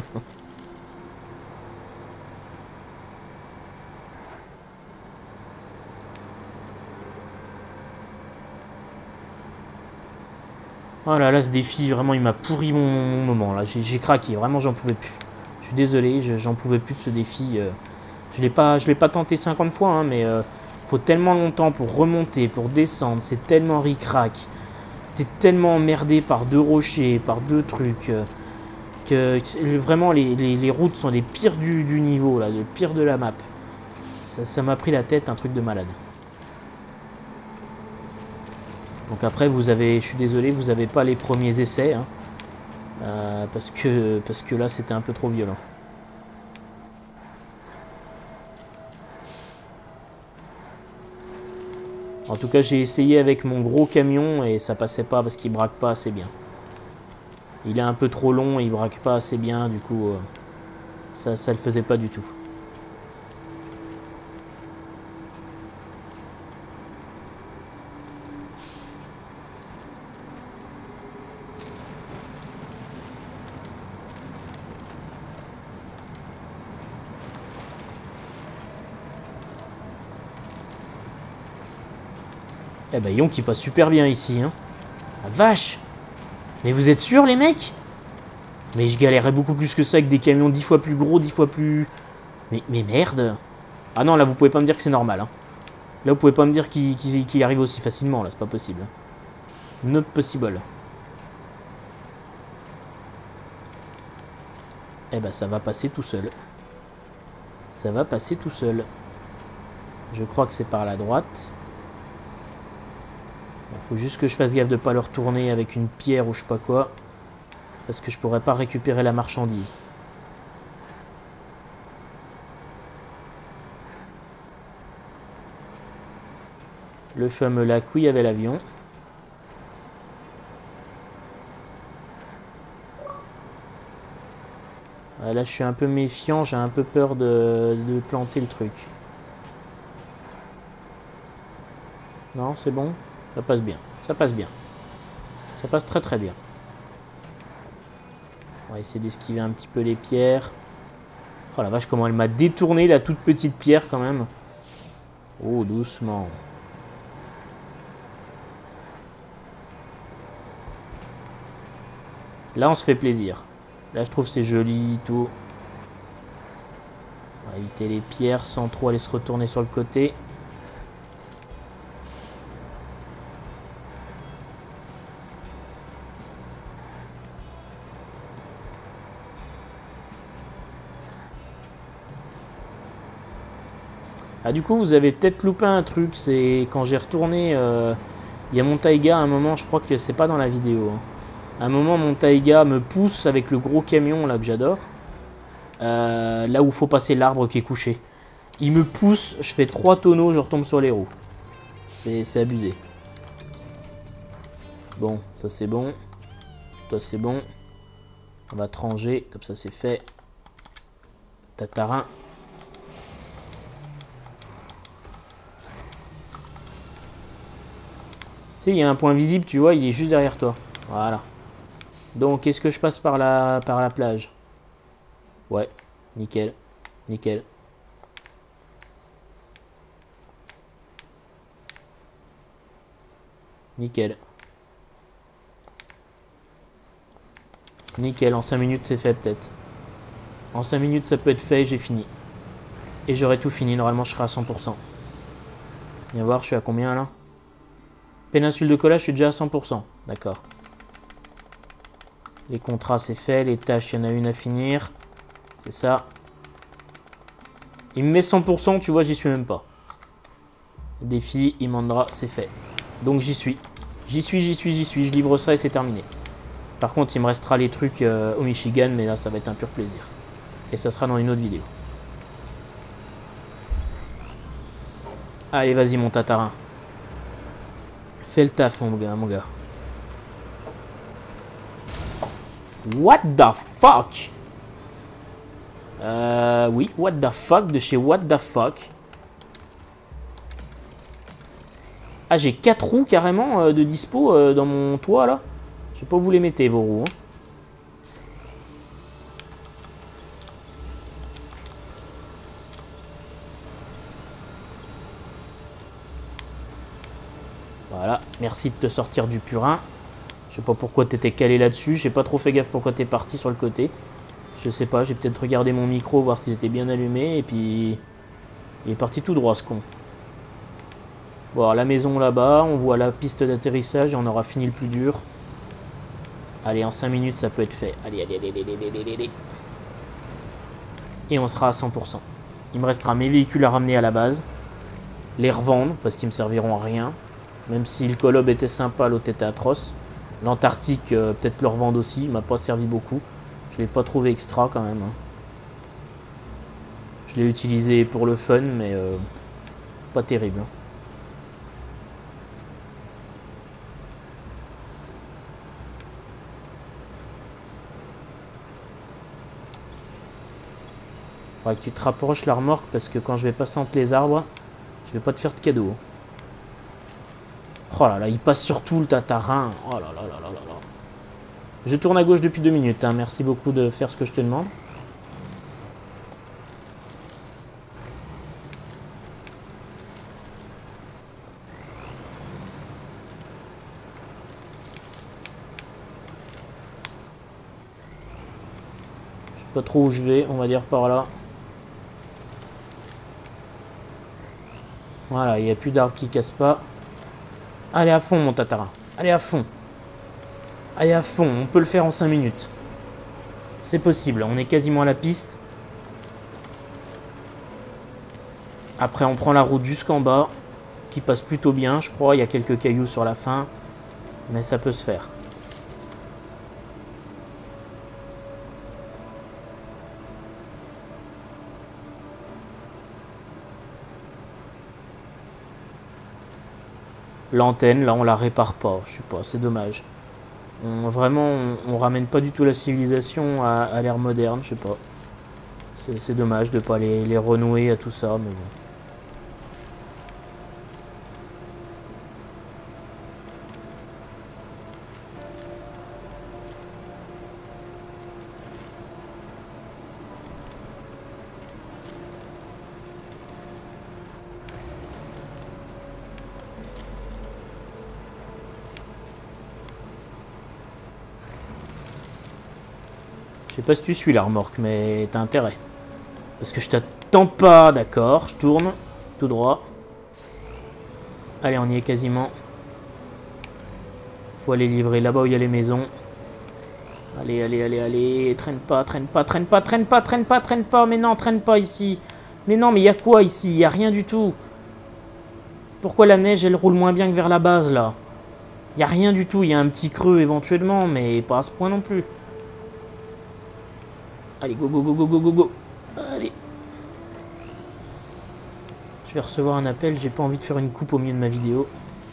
Speaker 1: Oh là là, ce défi, vraiment, il m'a pourri mon, mon moment. Là, j'ai craqué. Vraiment, j'en pouvais plus. Je suis désolé, j'en pouvais plus de ce défi. Euh, je l'ai pas, je l'ai pas tenté cinquante fois, hein, mais euh, faut tellement longtemps pour remonter, pour descendre. C'est tellement ric-rac. T'es tellement emmerdé par deux rochers, par deux trucs, euh, que vraiment, les, les, les routes sont les pires du, du niveau, là, les pires de la map. Ça m'a pris la tête, un truc de malade. Donc après, vous avez, je suis désolé, vous n'avez pas les premiers essais, hein, euh, parce que, parce que là, c'était un peu trop violent. En tout cas, j'ai essayé avec mon gros camion et ça passait pas parce qu'il braque pas assez bien. Il est un peu trop long et il braque pas assez bien, du coup, euh, ça, ça le faisait pas du tout. Eh ben, Yon qui passe super bien ici, hein. La vache! Mais vous êtes sûrs, les mecs? Mais je galérais beaucoup plus que ça avec des camions dix fois plus gros, dix fois plus... Mais, mais merde! Ah non, là, vous pouvez pas me dire que c'est normal, hein. Là, vous pouvez pas me dire qu'il qu'il, qu'il arrive aussi facilement, là. C'est pas possible. Not possible. Eh ben, ça va passer tout seul. Ça va passer tout seul. Je crois que c'est par la droite. Il faut juste que je fasse gaffe de ne pas le retourner avec une pierre ou je sais pas quoi. Parce que je pourrais pas récupérer la marchandise. Le fameux lac où il y avait l'avion. Là je suis un peu méfiant, j'ai un peu peur de, de planter le truc. Non, c'est bon? Ça passe bien, ça passe bien. Ça passe très très bien. On va essayer d'esquiver un petit peu les pierres. Oh la vache, comment elle m'a détourné la toute petite pierre quand même. Oh, doucement. Là, on se fait plaisir. Là, je trouve c'est joli, tout. On va éviter les pierres sans trop aller se retourner sur le côté. Ah, du coup, vous avez peut-être loupé un truc. C'est quand j'ai retourné... Euh, il y a mon taïga à un moment, je crois que c'est pas dans la vidéo. Hein. À un moment, mon taïga me pousse avec le gros camion là que j'adore. Euh, là où il faut passer l'arbre qui est couché. Il me pousse, je fais trois tonneaux, je retombe sur les roues. C'est abusé. Bon, ça c'est bon. Toi c'est bon. On va te ranger, comme ça c'est fait. Tatarin. Tu sais, il y a un point visible, tu vois, il est juste derrière toi. Voilà. Donc, est-ce que je passe par la, par la plage? Ouais, nickel, nickel. Nickel. Nickel, en cinq minutes c'est fait peut-être. En cinq minutes ça peut être fait et j'ai fini. Et j'aurai tout fini, normalement je serai à cent pour cent. Viens voir, je suis à combien là? Péninsule de collage, je suis déjà à cent pour cent. D'accord. Les contrats c'est fait, les tâches, il y en a une à finir. C'est ça. Il me met cent pour cent, tu vois, j'y suis même pas. Défi, il mandera, c'est fait. Donc j'y suis. J'y suis, j'y suis, j'y suis. Je livre ça et c'est terminé. Par contre, il me restera les trucs euh, au Michigan, mais là, ça va être un pur plaisir. Et ça sera dans une autre vidéo. Allez, vas-y, mon tatarin. Fais le taf, mon gars, mon gars. What the fuck? Euh, oui, what the fuck, de chez what the fuck. Ah, j'ai quatre roues carrément euh, de dispo euh, dans mon toit là. Je sais pas où vous les mettez vos roues. Hein. Voilà, merci de te sortir du purin. Je sais pas pourquoi t'étais calé là-dessus. J'ai pas trop fait gaffe pourquoi t'es parti sur le côté. Je sais pas, j'ai peut-être regardé mon micro, voir s'il était bien allumé. Et puis, il est parti tout droit ce con. Bon, alors, la maison là-bas, on voit la piste d'atterrissage et on aura fini le plus dur. Allez, en cinq minutes, ça peut être fait. Allez, allez, allez, allez, allez, allez, allez. Et on sera à cent pour cent. Il me restera mes véhicules à ramener à la base. Les revendre, parce qu'ils me serviront à rien. Même si le Colob était sympa, l'autre était atroce. L'Antarctique, euh, peut-être le revendre aussi. Il m'a pas servi beaucoup. Je l'ai pas trouvé extra quand même. Hein. Je l'ai utilisé pour le fun, mais euh, pas terrible. Hein. Faudrait que tu te rapproches la remorque parce que quand je vais passer entre les arbres, je vais pas te faire de cadeau. Oh là là, il passe sur tout le tatarin. Oh là là là là là là. Je tourne à gauche depuis deux minutes. Hein. Merci beaucoup de faire ce que je te demande. Je sais pas trop où je vais, on va dire par là. Voilà, il n'y a plus d'arbres qui cassent pas. Allez à fond mon tatarin. Allez à fond. Allez à fond, on peut le faire en cinq minutes. C'est possible, on est quasiment à la piste. Après on prend la route jusqu'en bas, qui passe plutôt bien, je crois. Il y a quelques cailloux sur la fin, mais ça peut se faire. L'antenne, là on la répare pas, je sais pas, c'est dommage. On, vraiment, on, on ramène pas du tout la civilisation à, à l'ère moderne, je sais pas. C'est dommage de pas les, les renouer à tout ça, mais bon. Je sais pas si tu suis la remorque, mais t'as intérêt. Parce que je t'attends pas, d'accord. Je tourne, tout droit. Allez, on y est quasiment. Faut aller livrer là-bas où il y a les maisons. Allez, allez, allez, allez. Traîne pas, traîne pas, traîne pas, traîne pas, traîne pas, traîne pas. Mais non, traîne pas ici. Mais non, mais il y a quoi ici? Il y a rien du tout. Pourquoi la neige, elle roule moins bien que vers la base, là? Il y a rien du tout. Il y a un petit creux éventuellement, mais pas à ce point non plus. Allez, go, go, go, go, go, go, go. Allez. Je vais recevoir un appel. J'ai pas envie de faire une coupe au milieu de ma vidéo.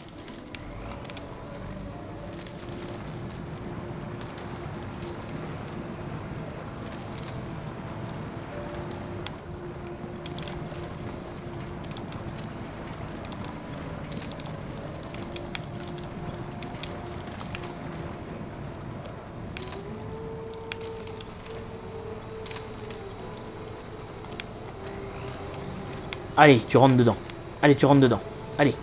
Speaker 1: Allez, tu rentres dedans. Allez, tu rentres dedans. Allez.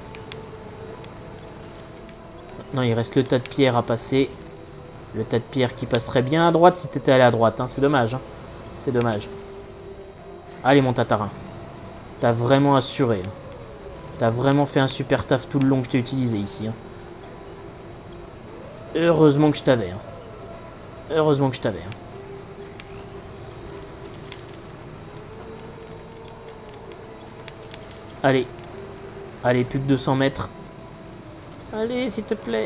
Speaker 1: Maintenant, il reste le tas de pierres à passer. Le tas de pierres qui passerait bien à droite si t'étais allé à droite. Hein. C'est dommage. Hein. C'est dommage. Allez, mon tatarin. T'as vraiment assuré. Hein. T'as vraiment fait un super taf tout le long que je t'ai utilisé ici. Hein. Heureusement que je t'avais. Hein. Heureusement que je t'avais. Hein. Allez. Allez, plus que deux cents mètres. Allez, s'il te plaît.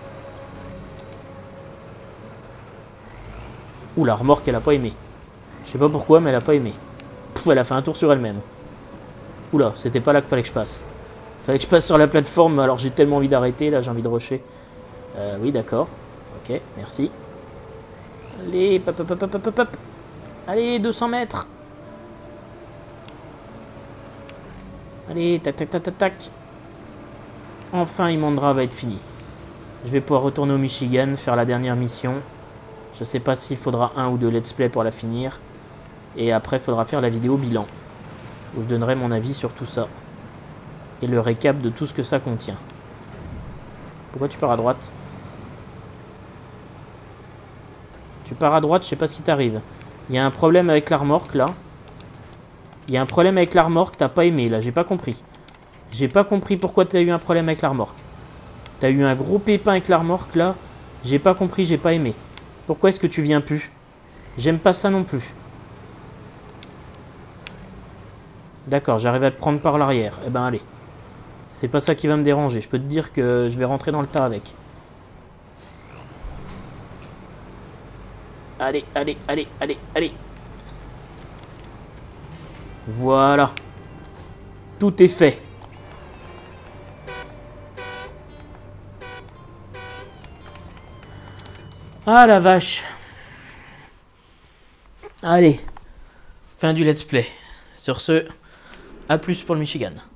Speaker 1: Ouh, la remorque, elle a pas aimé. Je sais pas pourquoi, mais elle a pas aimé. Pouf, elle a fait un tour sur elle-même. Oula, c'était pas là qu'il fallait que je passe. Fallait que je passe sur la plateforme, alors j'ai tellement envie d'arrêter, là j'ai envie de rusher. Euh, oui, d'accord. Ok, merci. Allez, pop, pop, pop, pop, pop. Allez, deux cents mètres. Allez, tac, tac, tac, tac, tac. Enfin, Imandra va être fini. Je vais pouvoir retourner au Michigan, faire la dernière mission. Je sais pas s'il faudra un ou deux let's play pour la finir. Et après, il faudra faire la vidéo bilan, où je donnerai mon avis sur tout ça. Et le récap de tout ce que ça contient. Pourquoi tu pars à droite? Tu pars à droite, je sais pas ce qui t'arrive. Il y a un problème avec la remorque, là. Il y a un problème avec la remorque, t'as pas aimé, là, j'ai pas compris. J'ai pas compris pourquoi t'as eu un problème avec la remorque. T'as eu un gros pépin avec la remorque, là. J'ai pas compris, j'ai pas aimé. Pourquoi est-ce que tu viens plus? J'aime pas ça non plus. D'accord, j'arrive à te prendre par l'arrière. Eh ben, allez. C'est pas ça qui va me déranger. Je peux te dire que je vais rentrer dans le tas avec. Allez, allez, allez, allez, allez. Voilà. Tout est fait. Ah la vache. Allez. Fin du let's play. Sur ce, à plus pour le Michigan.